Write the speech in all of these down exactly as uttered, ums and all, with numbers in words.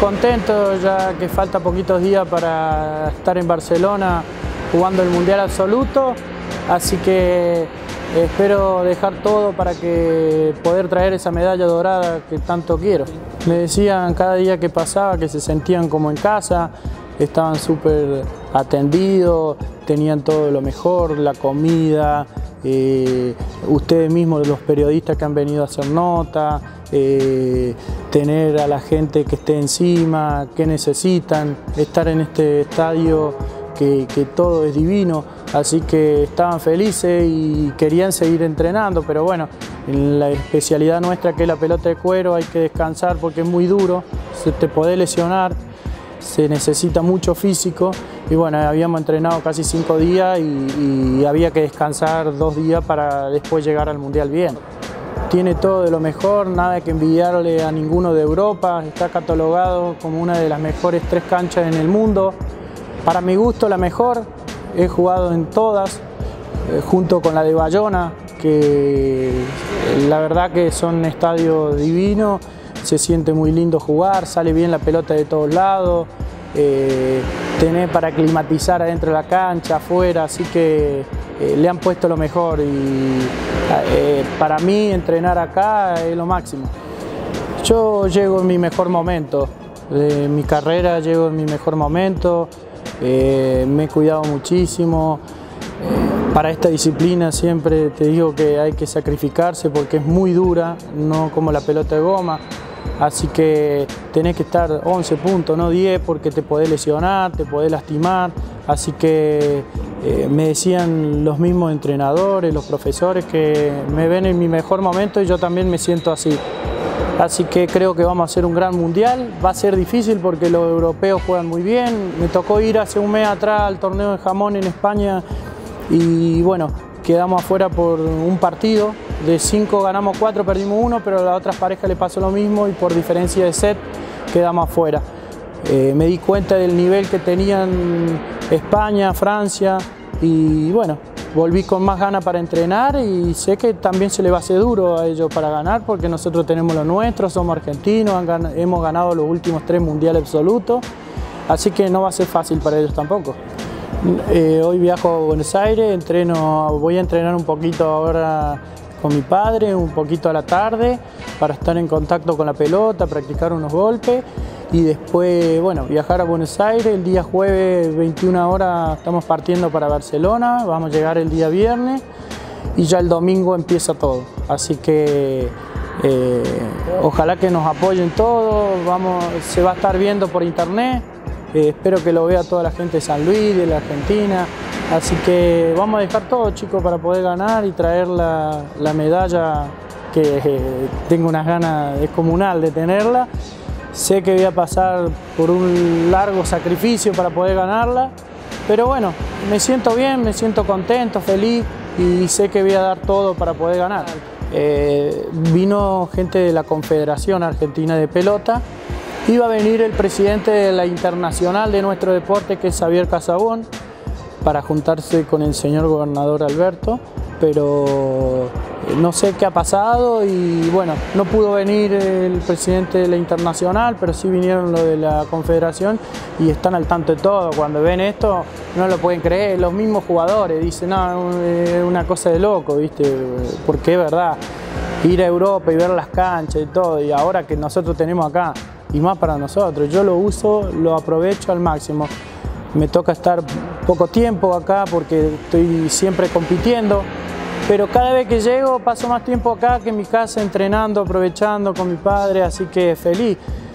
contento ya que falta poquitos días para estar en Barcelona jugando el Mundial Absoluto, así que espero dejar todo para que poder traer esa medalla dorada que tanto quiero. Me decían cada día que pasaba que se sentían como en casa, estaban súper atendidos, tenían todo lo mejor, la comida, eh, ustedes mismos, los periodistas que han venido a hacer nota, eh, tener a la gente que esté encima, que necesitan, estar en este estadio que, que todo es divino, así que estaban felices y querían seguir entrenando, pero bueno, en la especialidad nuestra que es la pelota de cuero hay que descansar porque es muy duro, se te puede lesionar, se necesita mucho físico y bueno, habíamos entrenado casi cinco días y, y había que descansar dos días para después llegar al Mundial bien. Tiene todo de lo mejor, nada que envidiarle a ninguno de Europa, está catalogado como una de las mejores tres canchas en el mundo. Para mi gusto la mejor, he jugado en todas, eh, junto con la de Bayona, que la verdad que son estadios divinos, se siente muy lindo jugar, sale bien la pelota de todos lados, eh, tenés para climatizar adentro de la cancha, afuera, así que eh, le han puesto lo mejor y eh, para mí entrenar acá es lo máximo. Yo llego en mi mejor momento, de mi carrera llego en mi mejor momento, eh, me he cuidado muchísimo. Eh, para esta disciplina siempre te digo que hay que sacrificarse porque es muy dura, no como la pelota de goma. Así que tenés que estar once puntos, no diez, porque te podés lesionar, te podés lastimar. Así que eh, me decían los mismos entrenadores, los profesores, que me ven en mi mejor momento y yo también me siento así. Así que creo que vamos a hacer un gran mundial. Va a ser difícil porque los europeos juegan muy bien. Me tocó ir hace un mes atrás al torneo de jamón en España y bueno, quedamos afuera por un partido. De cinco ganamos cuatro, perdimos uno, pero a las otras parejas le pasó lo mismo y por diferencia de set quedamos afuera. Eh, me di cuenta del nivel que tenían España, Francia y bueno, volví con más ganas para entrenar y sé que también se le va a hacer duro a ellos para ganar porque nosotros tenemos lo nuestro, somos argentinos, han gan- hemos ganado los últimos tres mundiales absolutos, así que no va a ser fácil para ellos tampoco. Eh, hoy viajo a Buenos Aires, entreno, voy a entrenar un poquito ahora con mi padre, un poquito a la tarde, para estar en contacto con la pelota, practicar unos golpes y después, bueno, viajar a Buenos Aires. El día jueves, veintiuna horas, estamos partiendo para Barcelona, vamos a llegar el día viernes y ya el domingo empieza todo. Así que eh, ojalá que nos apoyen todos, vamos, se va a estar viendo por internet, eh, espero que lo vea toda la gente de San Luis, de la Argentina. Así que vamos a dejar todo, chicos, para poder ganar y traer la, la medalla que eh, tengo unas ganas descomunal de tenerla. Sé que voy a pasar por un largo sacrificio para poder ganarla, pero bueno, me siento bien, me siento contento, feliz y sé que voy a dar todo para poder ganar. Eh, vino gente de la Confederación Argentina de Pelota, iba a venir el presidente de la internacional de nuestro deporte, que es Xavier Casabón, para juntarse con el señor gobernador Alberto, pero no sé qué ha pasado y bueno, no pudo venir el presidente de la internacional, pero sí vinieron los de la confederación y están al tanto de todo. Cuando ven esto no lo pueden creer, los mismos jugadores dicen, no, es una cosa de loco, ¿viste? Porque es verdad, ir a Europa y ver las canchas y todo, y ahora que nosotros tenemos acá, y más para nosotros, yo lo uso, lo aprovecho al máximo. Me toca estar poco tiempo acá porque estoy siempre compitiendo, pero cada vez que llego paso más tiempo acá que en mi casa entrenando, aprovechando con mi padre, así que feliz.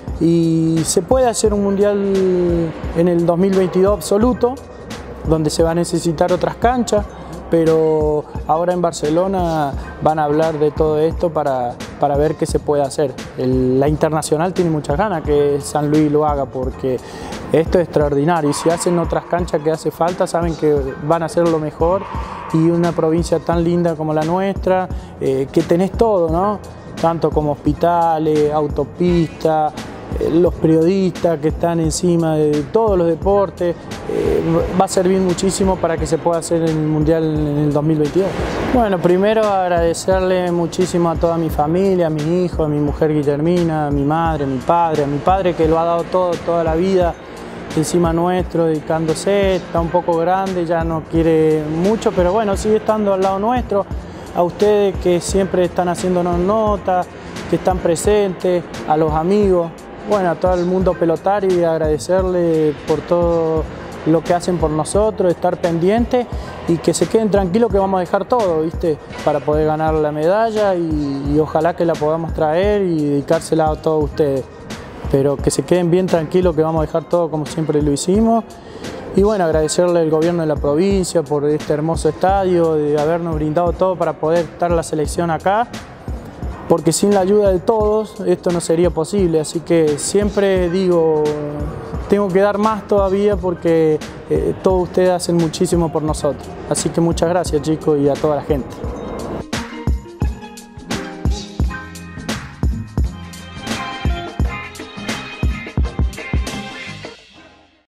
Y se puede hacer un mundial en el dos mil veintidós absoluto, donde se va a necesitar otras canchas, pero ahora en Barcelona van a hablar de todo esto para, para ver qué se puede hacer. El, la internacional tiene muchas ganas que San Luis lo haga porque esto es extraordinario y si hacen otras canchas que hace falta saben que van a hacer lo mejor y una provincia tan linda como la nuestra, eh, que tenés todo, ¿no? Tanto como hospitales, autopistas, eh, los periodistas que están encima de todos los deportes, eh, va a servir muchísimo para que se pueda hacer el Mundial en el dos mil veintidós. Bueno, primero agradecerle muchísimo a toda mi familia, a mi hijo, a mi mujer Guillermina, a mi madre, a mi padre, a mi padre que lo ha dado todo, toda la vida encima nuestro, dedicándose, está un poco grande, ya no quiere mucho, pero bueno, sigue estando al lado nuestro. A ustedes que siempre están haciéndonos notas, que están presentes, a los amigos, bueno, a todo el mundo pelotario y agradecerle por todo lo que hacen por nosotros, estar pendientes y que se queden tranquilos que vamos a dejar todo, ¿viste? Para poder ganar la medalla y, y ojalá que la podamos traer y dedicársela a todos ustedes. Pero que se queden bien tranquilos que vamos a dejar todo como siempre lo hicimos. Y bueno, agradecerle al gobierno de la provincia por este hermoso estadio, de habernos brindado todo para poder estar la selección acá, porque sin la ayuda de todos esto no sería posible, así que siempre digo, tengo que dar más todavía porque eh, todos ustedes hacen muchísimo por nosotros. Así que muchas gracias chicos y a toda la gente.